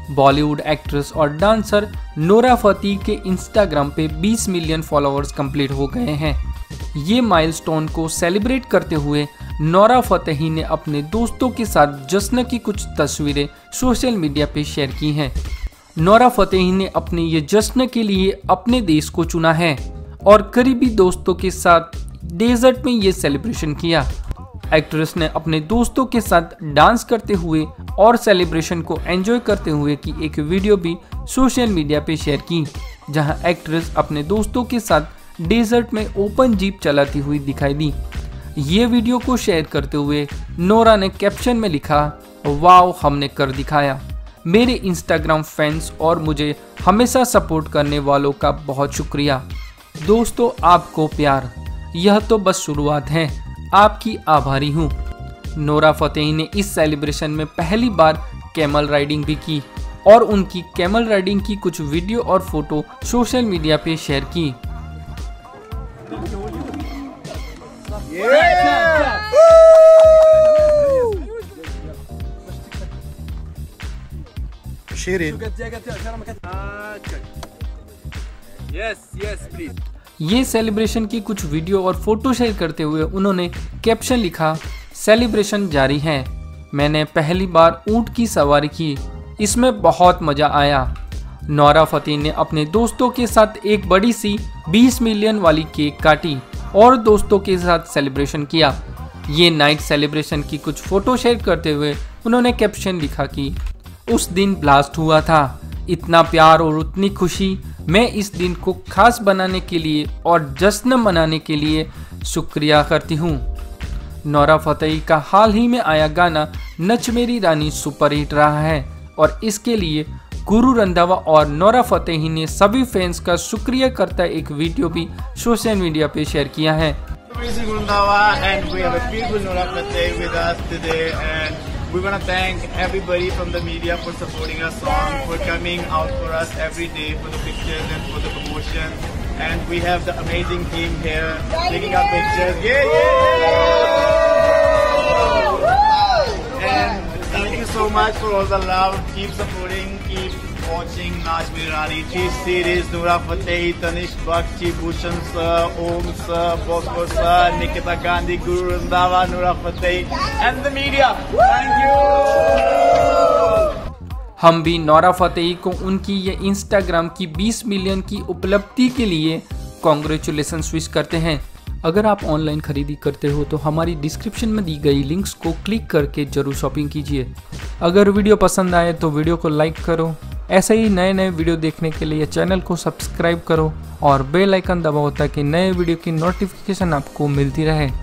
Bollywood actress और dancer Nora Fatehi के Instagram पे 20 मिलियन फॉलोअर्स कंप्लीट हो गए हैं। ये माइलस्टोन को सेलिब्रेट करते हुए नोरा फतेही ने अपने दोस्तों के साथ जश्न की कुछ तस्वीरें सोशल मीडिया पे शेयर की हैं। नोरा फतेही ने अपने ये जश्न के लिए अपने देश को चुना है और करीबी दोस्तों के साथ डेजर्ट में ये सेलिब्रेशन किया। एक्ट्रेस ने अपने दोस्तों के साथ डांस करते हुए और सेलिब्रेशन को एंजॉय करते हुए की एक वीडियो भी सोशल मीडिया पे शेयर की, जहां एक्ट्रेस अपने दोस्तों के साथ डेजर्ट में ओपन जीप चलाती हुई दिखाई दी। ये वीडियो को शेयर करते हुए नोरा ने कैप्शन में लिखा, वाओ हमने कर दिखाया। मेरे इंस्टाग्राम फैंस और मुझे हमेशा सपोर्ट करने वालों का बहुत शुक्रिया। दोस्तों आपको प्यार, यह तो बस शुरुआत है, आपकी आभारी हूँ। नोरा फतेही ने इस सेलिब्रेशन में पहली बार कैमल राइडिंग भी की और उनकी कैमल राइडिंग की कुछ वीडियो और फोटो सोशल मीडिया पे शेयर की। ये सेलिब्रेशन की कुछ वीडियो और फोटो शेयर करते हुए उन्होंने कैप्शन लिखा, सेलिब्रेशन जारी है। मैंने पहली बार ऊंट की सवारी की, इसमें बहुत मजा आया। नोरा फतेही ने अपने दोस्तों के साथ एक बड़ी सी 20 मिलियन वाली केक काटी और दोस्तों के साथ सेलिब्रेशन किया। ये नाइट सेलिब्रेशन की कुछ फोटो शेयर करते हुए उन्होंने कैप्शन लिखा कि उस दिन ब्लास्ट हुआ था, इतना प्यार और उतनी खुशी। मैं इस दिन को खास बनाने के लिए और जश्न मनाने के लिए शुक्रिया करती हूँ। नोरा फतेही का हाल ही में आया गाना नच मेरी रानी सुपरहिट रहा है और इसके लिए गुरु रंधावा और नोरा फतेही ने सभी फैंस का शुक्रिया करता एक वीडियो भी सोशल मीडिया पे शेयर किया है। We want to thank everybody from the media for supporting our song, for coming out for us every day for the pictures and for the promotion. And we have the amazing team here taking our pictures. Yeah! And thank you so much for all the love. Keep supporting, keep watching Naach Meri Rani, Chief Series, Nora Fatahi, Tanish Bakshi, Bhushan Sir, Om Sir, Bosco Sir, Nikita Gandhi, Guru Randhawa, Nora Fatahi, and the media. Thank you! हम भी Nora Fatehi को उनकी ये Instagram की 20 million की उपलब्धि के लिए कॉन्ग्रेचुलेशंस विश करते हैं। अगर आप ऑनलाइन खरीदी करते हो तो हमारी डिस्क्रिप्शन में दी गई लिंक्स को क्लिक करके जरूर शॉपिंग कीजिए। अगर वीडियो पसंद आए तो वीडियो को लाइक करो। ऐसे ही नए नए वीडियो देखने के लिए चैनल को सब्सक्राइब करो और बेल आइकन दबाओ ताकि नए वीडियो की नोटिफिकेशन आपको मिलती रहे।